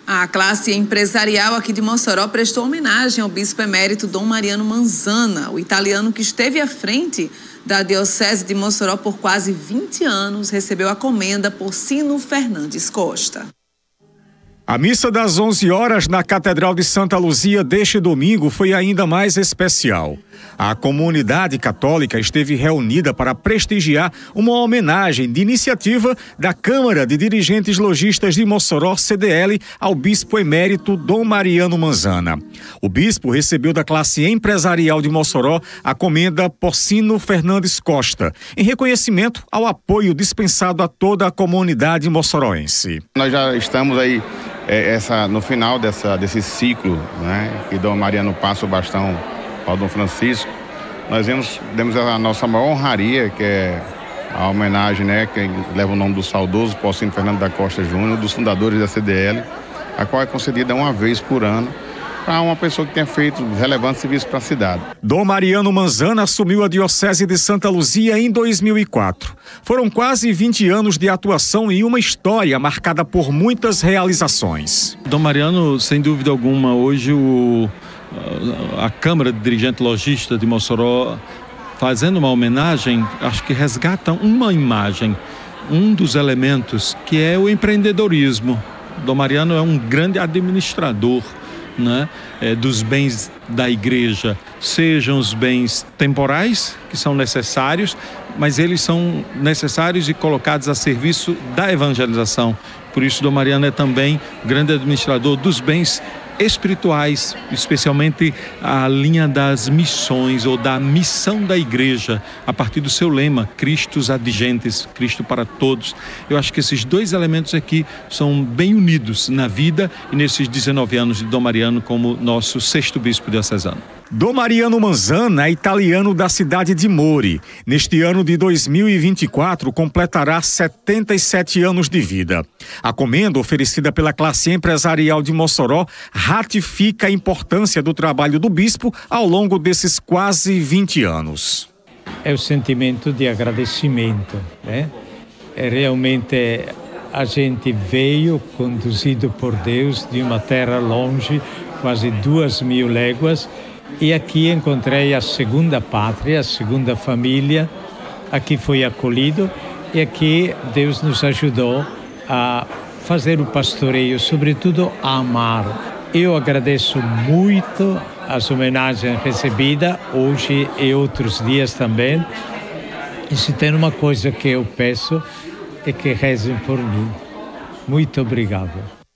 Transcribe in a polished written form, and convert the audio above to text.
A classe empresarial aqui de Mossoró prestou homenagem ao bispo emérito Dom Mariano Manzana, o italiano que esteve à frente da Diocese de Mossoró por quase 20 anos, recebeu a comenda Porcino Fernandes Costa. A missa das 11 horas na Catedral de Santa Luzia deste domingo foi ainda mais especial. A comunidade católica esteve reunida para prestigiar uma homenagem de iniciativa da Câmara de Dirigentes Lojistas de Mossoró, CDL, ao bispo emérito Dom Mariano Manzana. O bispo recebeu da classe empresarial de Mossoró a comenda Porcino Fernandes Costa, em reconhecimento ao apoio dispensado a toda a comunidade moçoroense. Nós já estamos aí no final desse ciclo, né, que Dom Mariano passa o bastão ao Dom Francisco. Nós demos a nossa maior honraria, que é a homenagem, né, que leva o nome do saudoso Porcino Fernandes da Costa Júnior, dos fundadores da CDL, a qual é concedida uma vez por ano para uma pessoa que tenha feito relevante serviço para a cidade. Dom Mariano Manzana assumiu a Diocese de Santa Luzia em 2004. Foram quase 20 anos de atuação e uma história marcada por muitas realizações. Dom Mariano, sem dúvida alguma, hoje a Câmara de Dirigentes Lojistas de Mossoró, fazendo uma homenagem, acho que resgata uma imagem, um dos elementos, que é o empreendedorismo. Dom Mariano é um grande administrador, né, dos bens da igreja, sejam os bens temporais, que são necessários, mas eles são necessários e colocados a serviço da evangelização. Por isso, Dom Mariano é também grande administrador dos bens espirituais, especialmente a linha das missões ou da missão da igreja, a partir do seu lema, Christus ad gentes, Cristo para todos. Eu acho que esses dois elementos aqui são bem unidos na vida e nesses 19 anos de Dom Mariano como nosso 6º bispo diocesano. Dom Mariano Manzana é italiano da cidade de Mori. Neste ano de 2024, completará 77 anos de vida. A comenda oferecida pela classe empresarial de Mossoró ratifica a importância do trabalho do bispo ao longo desses quase 20 anos. É o sentimento de agradecimento, né? Realmente a gente veio conduzido por Deus de uma terra longe, quase 2.000 léguas, e aqui encontrei a segunda pátria, a segunda família. Aqui fui acolhido e aqui Deus nos ajudou a fazer o pastoreio, sobretudo a amar. Eu agradeço muito as homenagens recebidas hoje e outros dias também. E se tem uma coisa que eu peço é que rezem por mim. Muito obrigado.